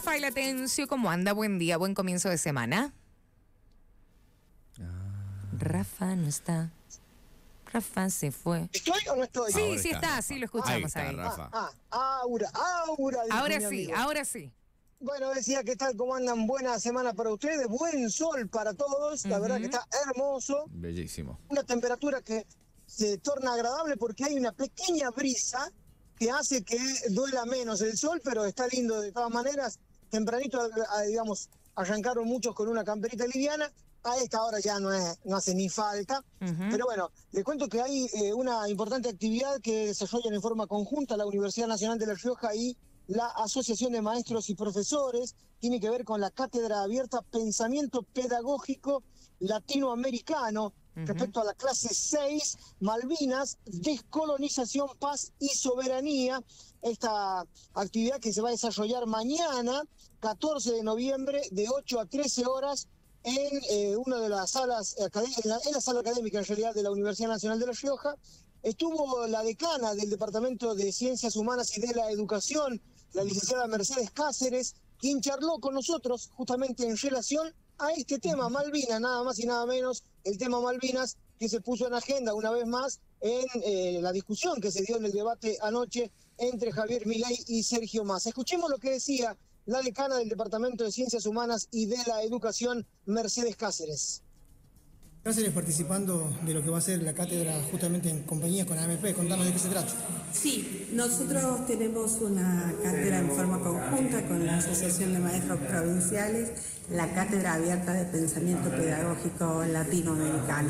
Rafael Atencio, ¿cómo anda? Buen día, buen comienzo de semana. Rafa no está. Rafa se fue. ¿Estoy o no estoy? Sí, Ahora sí está, sí lo escuchamos ahí. Rafa. Aura. Ahora dijo mi sí, amigo. ahora sí. Bueno, decía, ¿qué tal? ¿Cómo andan? Buena semana para ustedes, buen sol para todos, la verdad que está hermoso. Bellísimo. Una temperatura que se torna agradable porque hay una pequeña brisa que hace que duela menos el sol, pero está lindo de todas maneras. Tempranito, digamos, arrancaron muchos con una camperita liviana. A esta hora ya no hace ni falta. Pero bueno, les cuento que hay una importante actividad que desarrollan en forma conjunta la Universidad Nacional de La Rioja y la Asociación de Maestros y Profesores. Tiene que ver con la Cátedra Abierta Pensamiento Pedagógico Latinoamericano respecto a la clase 6, Malvinas, Descolonización, Paz y Soberanía. Esta actividad que se va a desarrollar mañana, 14 de noviembre, de 8 a 13 horas, en una de las salas, en la sala académica en realidad de la Universidad Nacional de La Rioja. Estuvo la decana del Departamento de Ciencias Humanas y de la Educación, la licenciada Mercedes Cáceres, quien charló con nosotros justamente en relación a este tema, Malvinas, nada más y nada menos, el tema Malvinas, que se puso en agenda una vez más en la discusión que se dio en el debate anoche entre Javier Milei y Sergio Massa. Escuchemos lo que decía la decana del Departamento de Ciencias Humanas y de la Educación, Mercedes Cáceres. Cáceres participando de lo que va a ser la cátedra justamente en compañía con AMP. Contanos de qué se trata. Sí, nosotros tenemos una cátedra en forma conjunta con la Asociación de Maestros Provinciales, la Cátedra Abierta de Pensamiento Pedagógico Latinoamericano.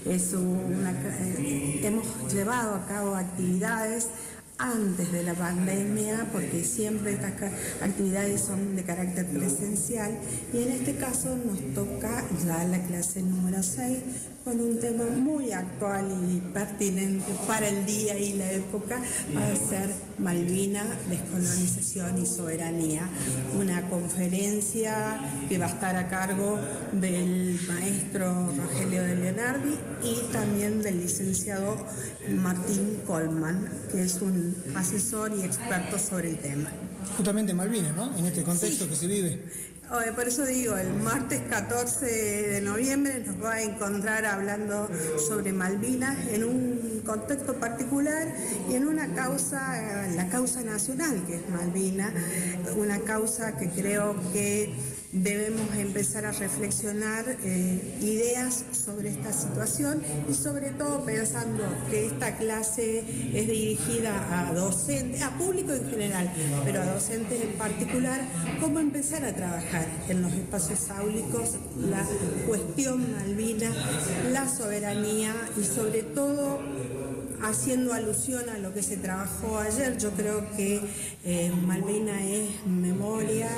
Hemos llevado a cabo actividades antes de la pandemia, porque siempre estas actividades son de carácter presencial, y en este caso nos toca ya la clase número 6 con un tema muy actual y pertinente para el día y la época. Va a ser Malvinas, Descolonización y Soberanía, una conferencia que va a estar a cargo del maestro Rogelio de Leonardi y también del licenciado Martín Colman, que es un asesor y experto sobre el tema. Justamente Malvinas, ¿no? En este contexto que se vive. Por eso digo, el martes 14 de noviembre nos va a encontrar hablando sobre Malvinas en un contexto particular y en una causa, la causa nacional que es Malvinas, una causa que creo que debemos empezar a reflexionar ideas sobre esta situación y sobre todo pensando que esta clase es dirigida a docentes, a público en general, pero a docentes en particular, cómo empezar a trabajar en los espacios áulicos la cuestión Malvinas, la soberanía y sobre todo haciendo alusión a lo que se trabajó ayer. Yo creo que Malvinas es memoria,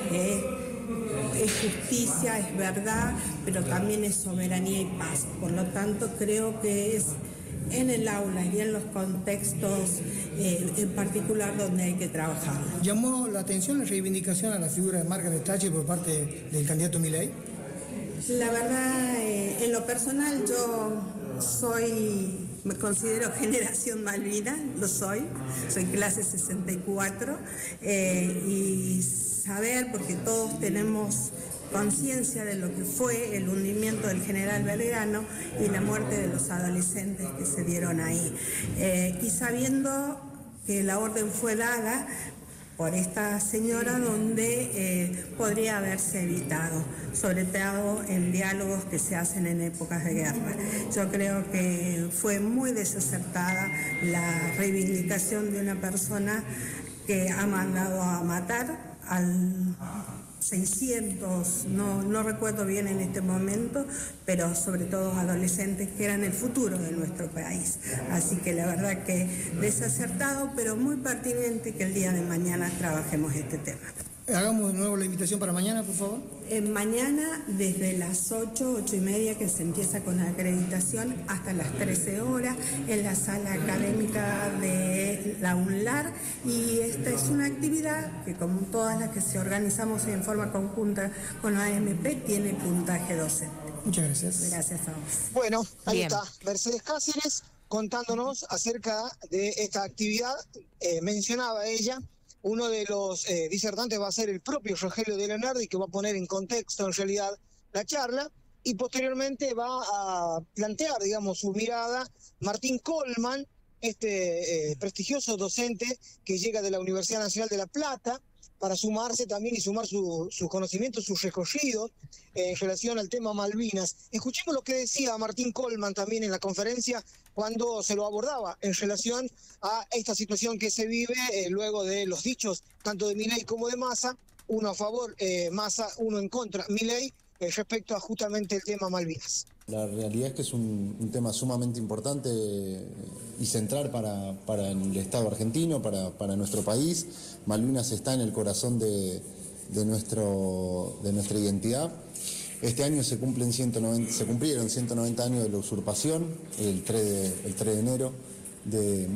es justicia, es verdad, pero también es soberanía y paz. Por lo tanto, creo que es en el aula y en los contextos en particular donde hay que trabajar. ¿Llamó la atención la reivindicación a la figura de Margaret Thatcher por parte del candidato Milei? La verdad, en lo personal yo me considero generación Malvinas, soy clase 64, y saber, porque todos tenemos conciencia de lo que fue el hundimiento del general Belgrano y la muerte de los adolescentes que se dieron ahí, y sabiendo que la orden fue dada por esta señora donde podría haberse evitado, sobre todo en diálogos que se hacen en épocas de guerra. Yo creo que fue muy desacertada la reivindicación de una persona que ha mandado a matar al 600, no recuerdo bien en este momento, pero sobre todo adolescentes que eran el futuro de nuestro país. Así que la verdad que desacertado, pero muy pertinente que el día de mañana trabajemos este tema. Hagamos de nuevo la invitación para mañana, por favor. Mañana desde las 8:30 que se empieza con la acreditación hasta las 13 horas en la sala académica de la UNLAR, y esta es una actividad que, como todas las que se organizamos en forma conjunta con la AMP, tiene puntaje docente. Muchas gracias. Gracias a vos. Bueno, ahí Bien. está Mercedes Cáceres contándonos acerca de esta actividad. Mencionaba ella Uno de los disertantes va a ser el propio Rogelio de Leonardi, que va a poner en contexto en realidad la charla, y posteriormente va a plantear, digamos, su mirada Martín Colman, prestigioso docente que llega de la Universidad Nacional de La Plata, para sumarse también y sumar sus conocimientos, sus recorridos en relación al tema Malvinas. Escuchemos lo que decía Martín Colman también en la conferencia cuando se lo abordaba en relación a esta situación que se vive luego de los dichos tanto de Milei como de Massa, uno a favor, Massa, uno en contra, Milei, respecto a justamente el tema Malvinas. La realidad es que es un tema sumamente importante y central para el Estado argentino, para nuestro país. Malvinas está en el corazón de nuestra identidad. Este año se cumplieron 190 años de la usurpación, el 3 de enero de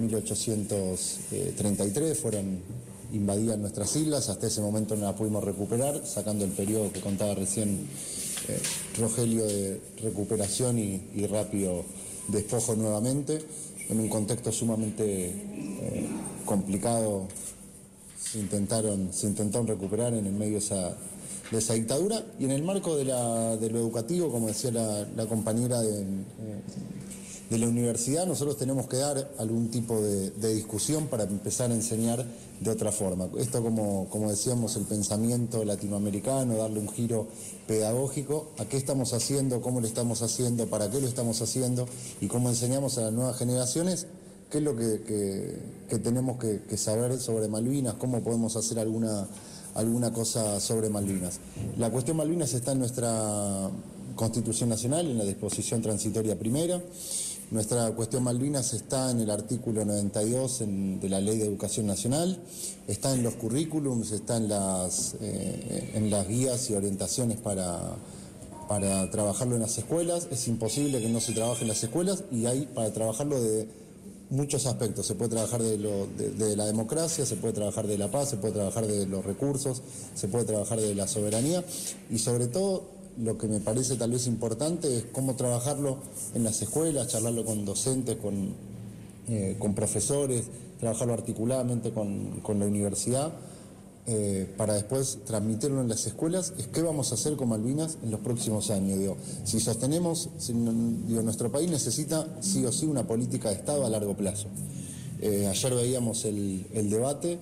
1833 invadidas nuestras islas. Hasta ese momento no la pudimos recuperar, sacando el periodo que contaba recién Rogelio de recuperación y rápido despojo nuevamente, en un contexto sumamente complicado. Se intentaron recuperar en el medio de esa dictadura, y en el marco de lo educativo, como decía la compañera de la universidad, nosotros tenemos que dar algún tipo de discusión para empezar a enseñar de otra forma. Esto, como decíamos, el pensamiento latinoamericano, darle un giro pedagógico a qué estamos haciendo, cómo lo estamos haciendo, para qué lo estamos haciendo y cómo enseñamos a las nuevas generaciones qué es lo que tenemos que saber sobre Malvinas, cómo podemos hacer alguna cosa sobre Malvinas. La cuestión Malvinas está en nuestra Constitución Nacional, en la disposición transitoria primera. Nuestra cuestión Malvinas está en el artículo 92 de la Ley de Educación Nacional, está en los currículums, está en las guías y orientaciones para trabajarlo en las escuelas. Es imposible que no se trabaje en las escuelas, y hay para trabajarlo de muchos aspectos. Se puede trabajar de la democracia, se puede trabajar de la paz, se puede trabajar de los recursos, se puede trabajar de la soberanía, y sobre todo lo que me parece tal vez importante es cómo trabajarlo en las escuelas, charlarlo con docentes, con profesores, trabajarlo articuladamente con la universidad, para después transmitirlo en las escuelas. Es qué vamos a hacer con Malvinas en los próximos años. Si sostenemos, nuestro país necesita sí o sí una política de Estado a largo plazo. Ayer veíamos el debate,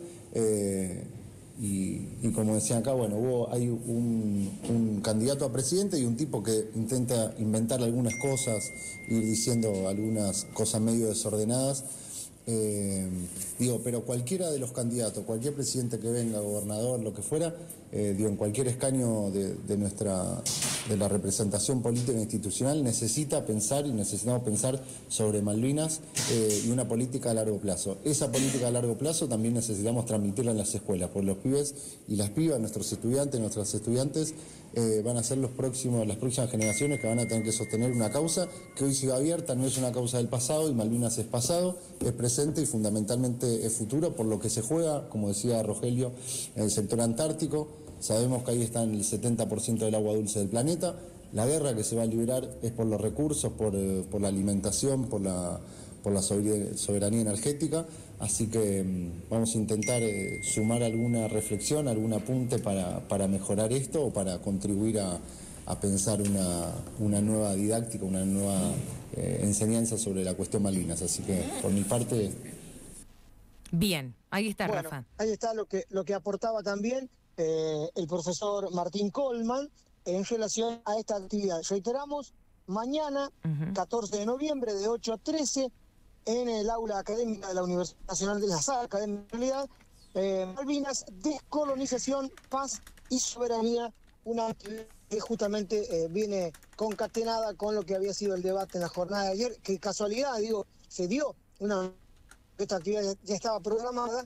y como decían acá, hay un candidato a presidente y un tipo que intenta inventar algunas cosas, ir diciendo algunas cosas medio desordenadas. Pero cualquiera de los candidatos, cualquier presidente que venga, gobernador, lo que fuera, en cualquier escaño de la representación política e institucional, necesitamos pensar sobre Malvinas y una política a largo plazo. Esa política a largo plazo también necesitamos transmitirla en las escuelas, porque los pibes y las pibas, nuestros estudiantes, nuestras estudiantes, van a ser las próximas generaciones que van a tener que sostener una causa que hoy sigue abierta, no es una causa del pasado, y Malvinas es pasado, es presente y fundamentalmente es futuro, por lo que se juega, como decía Rogelio, en el sector antártico. Sabemos que ahí está el 70% del agua dulce del planeta. La guerra que se va a liberar es por los recursos, por la alimentación, por la soberanía energética. Así que vamos a intentar sumar alguna reflexión, algún apunte para mejorar esto, o para contribuir a pensar una nueva didáctica, una nueva enseñanza sobre la cuestión Malvinas. Así que, por mi parte... Bien, ahí está, bueno, Rafa. Ahí está lo que aportaba también el profesor Martín Colman en relación a esta actividad. Reiteramos, mañana, 14 de noviembre, de 8 a 13, en el aula académica de la Universidad Nacional de la Sala Académica de Realidad, Malvinas, descolonización, paz y soberanía, una actividad que justamente viene concatenada con lo que había sido el debate en la jornada de ayer, que casualidad, se dio esta actividad ya estaba programada,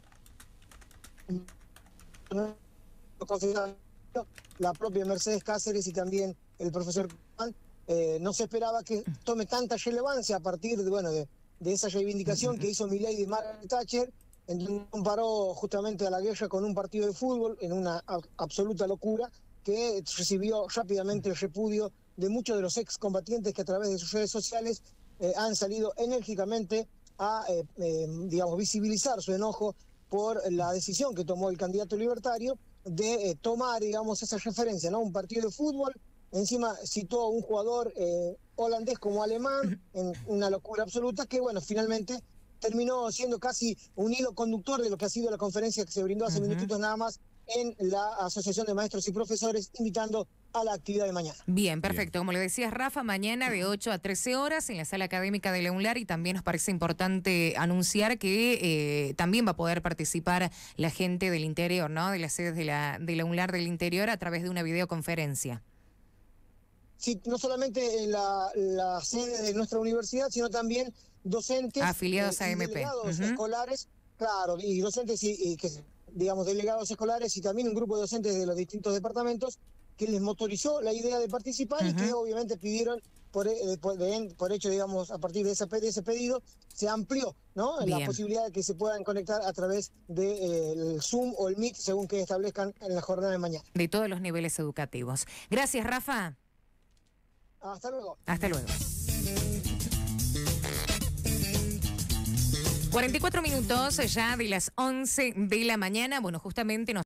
la propia Mercedes Cáceres y también el profesor no se esperaba que tome tanta relevancia a partir de esa reivindicación que hizo Milei de Margaret Thatcher, en donde comparó justamente a la guerra con un partido de fútbol, en una absoluta locura, que recibió rápidamente el repudio de muchos de los excombatientes que a través de sus redes sociales han salido enérgicamente a visibilizar su enojo por la decisión que tomó el candidato libertario de tomar, digamos, esa referencia, ¿no? Un partido de fútbol, encima citó a un jugador holandés como alemán, en una locura absoluta, que bueno, finalmente terminó siendo casi un hilo conductor de lo que ha sido la conferencia que se brindó hace minutitos nada más en la Asociación de Maestros y Profesores, invitando a la actividad de mañana. Bien, perfecto. Como le decías, Rafa, mañana de 8 a 13 horas en la sala académica de la UNLAR, y también nos parece importante anunciar que también va a poder participar la gente del interior, ¿no? De las sedes de la UNLAR del interior a través de una videoconferencia. Sí, no solamente en la sede de nuestra universidad, sino también docentes afiliados a AMP, delegados escolares, claro, y docentes y que, digamos, delegados escolares, y también un grupo de docentes de los distintos departamentos que les motorizó la idea de participar y que obviamente pidieron por hecho, digamos, a partir de ese pedido, se amplió, ¿no? Bien. La posibilidad de que se puedan conectar a través del Zoom o el Meet, según que establezcan en la jornada de mañana. De todos los niveles educativos. Gracias, Rafa. Hasta luego. Hasta luego. 44 minutos ya de las 11 de la mañana. Bueno, justamente nos